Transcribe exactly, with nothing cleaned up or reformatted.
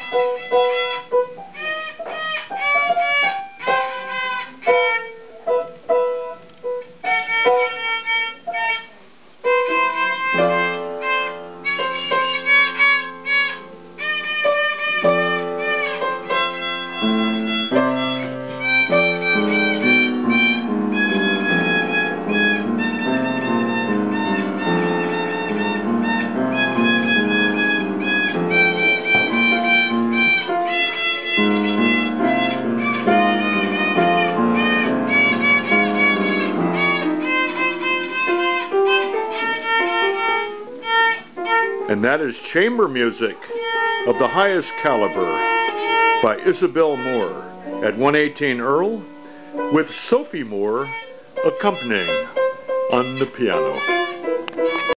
And that is chamber music of the highest caliber by Isabel Moore at one eighteen Earl, with Sophie Moore accompanying on the piano.